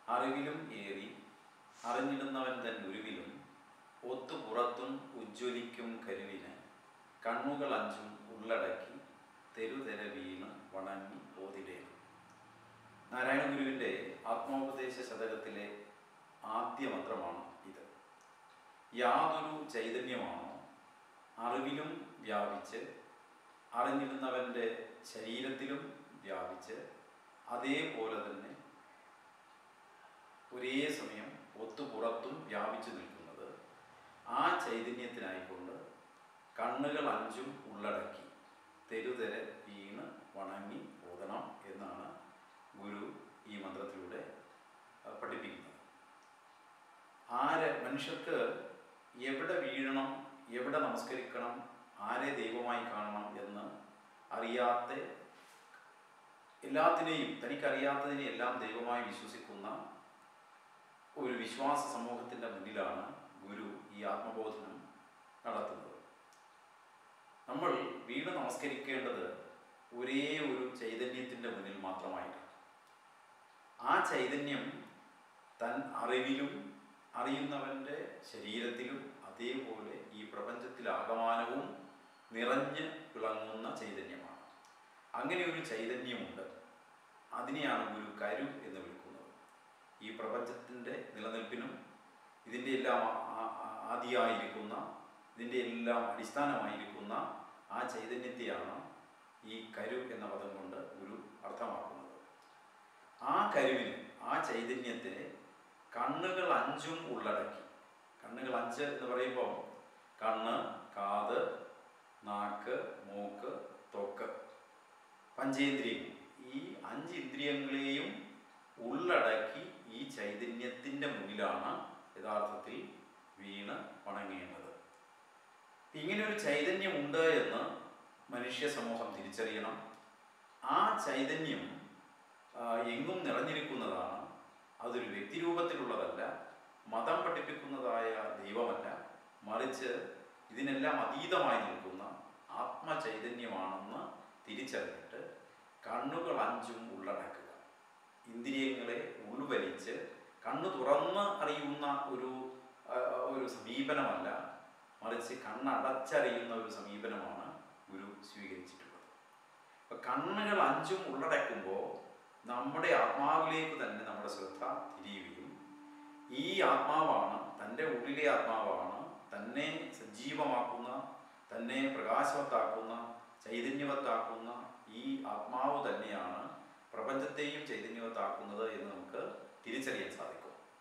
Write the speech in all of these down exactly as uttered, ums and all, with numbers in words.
അറിവിലും ഏറി അറിഞ്ഞിടുന്നവൻ തൻ ഉരുവിലും ഒത്തു പുറത്തും ഉജ്ജ്വലിക്കും കരുവിന് കണ്ണുകൾ അഞ്ചും ഉള്ളടക്കി തെരുതെര വീണ് വണങ്ങി ഓതിടേണം. നാരായണ ഗുരുവിൻ്റെ ആത്മോപദേശ ശതകത്തിലെ ആദ്യ മന്ത്രമാണ് ഇത്. യാതൊരു ചൈതന്യമാണോ അറിവിലും വ്യാപിച്ച് അറിഞ്ഞിടുന്നവൻ്റെ ശരീരത്തിലും വ്യാപിച്ച് അതേപോലെ തന്നെ ഒരേ സമയം ഒത്തുപുറത്തും വ്യാപിച്ചു നിൽക്കുന്നത്, ആ ചൈതന്യത്തിനായിക്കൊണ്ട് കണ്ണുകൾ അഞ്ചും ഉള്ളടക്കി തെരുതെര വീണ് വണങ്ങി ഓതണം എന്നാണ് ഗുരു ഈ മന്ത്രത്തിലൂടെ പഠിപ്പിക്കുന്നത്. ആര് മനുഷ്യർക്ക് എവിടെ വീഴണം, എവിടെ നമസ്കരിക്കണം, ആരെ ദൈവമായി കാണണം എന്ന് അറിയാത്ത, എല്ലാത്തിനെയും തനിക്കറിയാത്തതിനെ എല്ലാം ദൈവമായി വിശ്വസിക്കുന്ന ഒരു വിശ്വാസ സമൂഹത്തിൻ്റെ മുന്നിലാണ് ഗുരു ഈ ആത്മബോധനം നടത്തുന്നത്. നമ്മൾ വീണ് നമസ്കരിക്കേണ്ടത് ഒരേ ഒരു ചൈതന്യത്തിൻ്റെ മുന്നിൽ മാത്രമായിട്ടാണ്. ആ ചൈതന്യം തൻ അറിവിലും അറിയുന്നവൻ്റെ ശരീരത്തിലും അതേപോലെ ഈ പ്രപഞ്ചത്തിലാകമാനവും നിറഞ്ഞ് വിളങ്ങുന്ന ചൈതന്യമാണ്. അങ്ങനെ ഒരു ചൈതന്യമുണ്ട്. അതിനെയാണ് ഗുരു കരു എന്ന് വിളിക്കുന്നത്. ഈ പ്രപഞ്ചത്തിൻ്റെ നിലനിൽപ്പിനും ഇതിൻ്റെ എല്ലാം ആദിയായിരിക്കുന്ന, ഇതിൻ്റെ എല്ലാം അടിസ്ഥാനമായിരിക്കുന്ന ആ ചൈതന്യത്തെയാണ് ഈ കരു എന്ന പദം കൊണ്ട് ഗുരു അർത്ഥമാക്കുന്നത്. ആ കരുവിന്, ആ ചൈതന്യത്തെ കണ്ണുകൾ അഞ്ചും ഉള്ളടക്കി. കണ്ണുകൾ അഞ്ച് എന്ന് പറയുമ്പോൾ കണ്ണ്, കാത്, നാക്ക്, മൂക്ക്, ത്വക്ക്, പഞ്ചേന്ദ്രിയങ്ങൾ, ഈ അഞ്ച് ഇന്ദ്രിയങ്ങളെയും ഉള്ളടക്കി ഈ ചൈതന്യത്തിൻ്റെ മുന്നിലാണ് യഥാർത്ഥത്തിൽ വീണ് വണങ്ങേണ്ടത്. ഇങ്ങനെ ഒരു ചൈതന്യമുണ്ട് എന്ന് മനുഷ്യ സമൂഹം തിരിച്ചറിയണം. ആ ചൈതന്യം എങ്ങും നിറഞ്ഞിരിക്കുന്നതാണ്. അതൊരു വ്യക്തിരൂപത്തിലുള്ളതല്ല, മതം പഠിപ്പിക്കുന്നതായ ദൈവമല്ല, മറിച്ച് ഇതിനെല്ലാം അതീതമായി നിൽക്കുന്ന ആത്മചൈതന്യമാണെന്ന് തിരിച്ചറിഞ്ഞിട്ട് കണ്ണുകൾ അഞ്ചും ഉള്ളടക്കുക. ഇന്ദ്രിയങ്ങളെ ഉൾവലിച്ച് കണ്ണു തുറന്ന് അറിയുന്ന ഒരു ഒരു സമീപനമല്ല, മറിച്ച് കണ്ണടച്ചറിയുന്ന ഒരു സമീപനമാണ് ഗുരു സ്വീകരിച്ചിട്ടുള്ളത്. അപ്പം കണ്ണുകൾ അഞ്ചും ഉള്ളടക്കുമ്പോൾ നമ്മുടെ ആത്മാവിലേക്ക് തന്നെ നമ്മുടെ ശ്രദ്ധ തിരിയുകയും ഈ ആത്മാവാണ്, തൻ്റെ ഉള്ളിലെ ആത്മാവാണ് തന്നെ സജീവമാക്കുന്ന, തന്നെ പ്രകാശവത്താക്കുന്ന, ചൈതന്യവത്താക്കുന്ന ഈ ആത്മാവ് തന്നെയാണ് പ്രപഞ്ചത്തെയും ചൈതന്യവത്താക്കുന്നത് എന്ന് നമുക്ക് തിരിച്ചറിയാൻ സാധിക്കും.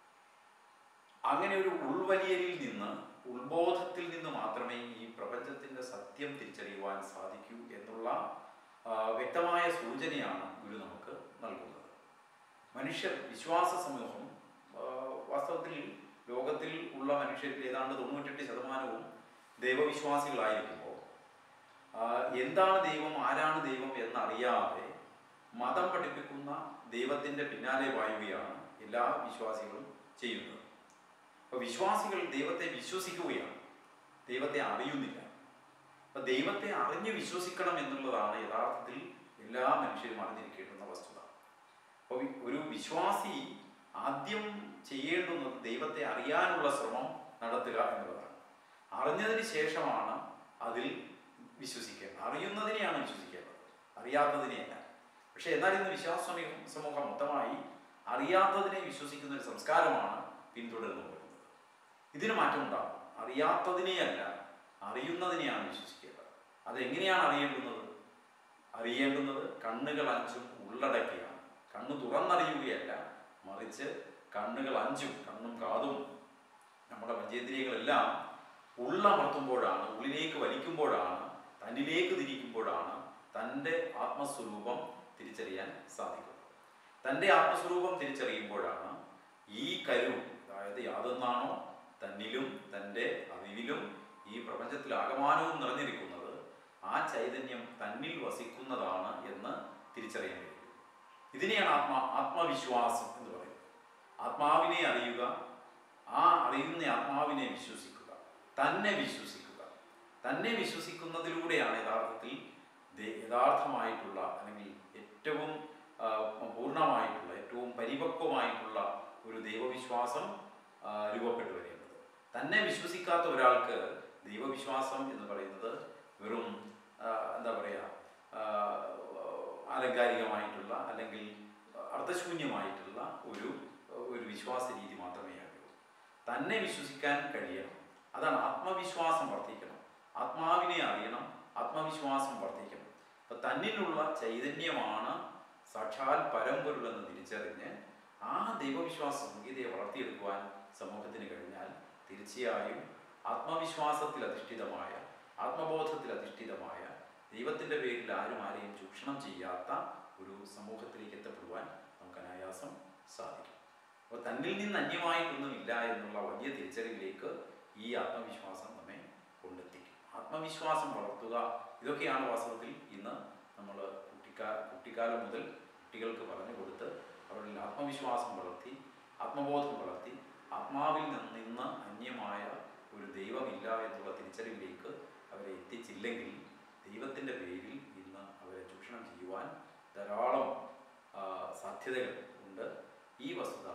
അങ്ങനെ ഒരു ഉൾവലിയലിൽ നിന്ന്, ഉത്ബോധത്തിൽ നിന്ന് മാത്രമേ ഈ പ്രപഞ്ചത്തിൻ്റെ സത്യം തിരിച്ചറിയുവാൻ സാധിക്കൂ എന്നുള്ള വ്യക്തമായ സൂചനയാണ് ഗുരു നമുക്ക് നൽകുന്നത്. മനുഷ്യർ, വിശ്വാസ സമൂഹം, വാസ്തവത്തിൽ ലോകത്തിൽ ഉള്ള മനുഷ്യരിൽ ഏതാണ്ട് തൊണ്ണൂറ്റെട്ട് ശതമാനവും ദൈവവിശ്വാസികളായിരിക്കുമ്പോൾ എന്താണ് ദൈവം, ആരാണ് ദൈവം എന്നറിയാതെ മതം പഠിപ്പിക്കുന്ന ദൈവത്തിൻ്റെ പിന്നാലെ വായുകയാണ് എല്ലാ വിശ്വാസികളും ചെയ്യുന്നത്. അപ്പോൾ വിശ്വാസികൾ ദൈവത്തെ വിശ്വസിക്കുകയാണ്, ദൈവത്തെ അറിയുന്നില്ല. അപ്പം ദൈവത്തെ അറിഞ്ഞ് വിശ്വസിക്കണം എന്നുള്ളതാണ് യഥാർത്ഥത്തിൽ എല്ലാ മനുഷ്യരും അറിഞ്ഞിരിക്കേണ്ടുന്ന വസ്തുത. അപ്പോൾ ഒരു വിശ്വാസി ആദ്യം ചെയ്യേണ്ടുന്നത് ദൈവത്തെ അറിയാനുള്ള ശ്രമം നടത്തുക എന്നുള്ളതാണ്. അറിഞ്ഞതിന് ശേഷമാണ് അതിൽ വിശ്വസിക്കേണ്ടത്. അറിയുന്നതിനെയാണ് വിശ്വസിക്കേണ്ടത്, അറിയാത്തതിനെയല്ല. പക്ഷെ എന്നാൽ ഇന്ന് വിശ്വാസ സമൂഹം മൊത്തമായി അറിയാത്തതിനെ വിശ്വസിക്കുന്ന ഒരു സംസ്കാരമാണ് പിന്തുടർന്നു പോകുന്നത്. ഇതിന് മാറ്റമുണ്ടാകും. അറിയാത്തതിനെയല്ല, അറിയുന്നതിനെയാണ് വിശ്വസിക്കേണ്ടത്. അതെങ്ങനെയാണ് അറിയേണ്ടുന്നത്? അറിയേണ്ടുന്നത് കണ്ണുകൾ അഞ്ചും ഉള്ളടക്കിയാണ്. കണ്ണ് തുറന്നറിയുകയല്ല, മറിച്ച് കണ്ണുകൾ അഞ്ചും, കണ്ണും കാതും നമ്മുടെ പഞ്ചേന്ദ്രിയങ്ങളെല്ലാം ഉള്ളമർത്തുമ്പോഴാണ്, ഉള്ളിലേക്ക് വലിക്കുമ്പോഴാണ്, തന്നിലേക്ക് തിരിക്കുമ്പോഴാണ് തൻ്റെ ആത്മസ്വരൂപം തിരിച്ചറിയാൻ സാധിക്കുന്നത്. തൻ്റെ ആത്മസ്വരൂപം തിരിച്ചറിയുമ്പോഴാണ് ഈ കരു, അതായത് യാതൊന്നാണോ തന്നിലും തൻ്റെ അറിവിലും ഈ പ്രപഞ്ചത്തിലാകമാനവും നിറഞ്ഞിരിക്കുന്നത്, ആ ചൈതന്യം തന്നിൽ വസിക്കുന്നതാണ് എന്ന് തിരിച്ചറിയാൻ കഴിയും. ഇതിനെയാണ് ആത്മാ ആത്മവിശ്വാസം എന്ന് പറയുന്നത്. ആത്മാവിനെ അറിയുക, ആ അറിയുന്ന ആത്മാവിനെ വിശ്വസിക്കുക, തന്നെ വിശ്വസിക്കുക. തന്നെ വിശ്വസിക്കുന്നതിലൂടെയാണ് യഥാർത്ഥത്തിൽ യഥാർത്ഥമായിട്ടുള്ള അല്ലെങ്കിൽ ഏറ്റവും പൂർണ്ണമായിട്ടുള്ള, ഏറ്റവും പരിപക്വമായിട്ടുള്ള ഒരു ദൈവവിശ്വാസം രൂപപ്പെട്ടു വരേണ്ടത്. തന്നെ വിശ്വസിക്കാത്ത ഒരാൾക്ക് ദൈവവിശ്വാസം എന്ന് പറയുന്നത് വെറും എന്താ പറയുക ആലങ്കാരികമായിട്ടുള്ള അല്ലെങ്കിൽ അർത്ഥശൂന്യമായിട്ടുള്ള ഒരു ഒരു വിശ്വാസ രീതി മാത്രമേ ആകൂ. തന്നെ വിശ്വസിക്കാൻ കഴിയണം. അതാണ് ആത്മവിശ്വാസം വർദ്ധിക്കണം. ആത്മാവിനെ അറിയണം, ആത്മവിശ്വാസം വർദ്ധിക്കണം. അപ്പം തന്നിലുള്ള ചൈതന്യമാണ് സാക്ഷാൽ പരമ്പൊരുളെന്ന് തിരിച്ചറിഞ്ഞ് ആ ദൈവവിശ്വാസ സംഗീതയെ വളർത്തിയെടുക്കുവാൻ സമൂഹത്തിന് കഴിഞ്ഞാൽ തീർച്ചയായും ആത്മവിശ്വാസത്തിൽ അധിഷ്ഠിതമായ, ആത്മബോധത്തിൽ അധിഷ്ഠിതമായ, ദൈവത്തിൻ്റെ പേരിൽ ആരും ആരെയും ചൂഷണം ചെയ്യാത്ത ഒരു സമൂഹത്തിലേക്ക് എത്തപ്പെടുവാൻ നമുക്ക് അനായാസം സാധിക്കും. അപ്പോൾ തന്നിൽ നിന്ന് അന്യമായിട്ടൊന്നുമില്ല എന്നുള്ള വലിയ തിരിച്ചറിവിലേക്ക് ഈ ആത്മവിശ്വാസം നമ്മെ കൊണ്ടെത്തിക്കും. ആത്മവിശ്വാസം വളർത്തുക, ഇതൊക്കെയാണ് വാസ്തവത്തിൽ ഇന്ന് നമ്മൾ കുട്ടിക്കാ കുട്ടിക്കാലം മുതൽ കുട്ടികൾക്ക് പറഞ്ഞു കൊടുത്ത് അവരിൽ ആത്മവിശ്വാസം വളർത്തി, ആത്മബോധം വളർത്തി, ആത്മാവിൽ നിന്ന് അന്യമായ ഒരു ദൈവമില്ല എന്നുള്ള തിരിച്ചറിവിലേക്ക് അവരെ എത്തിച്ചില്ലെങ്കിൽ ദൈവത്തിൻ്റെ പേരിൽ ഇന്ന് അവരെ ചൂഷണം ചെയ്യുവാൻ ധാരാളം സാധ്യതകൾ ഉണ്ട്. ഈ വസ്തുത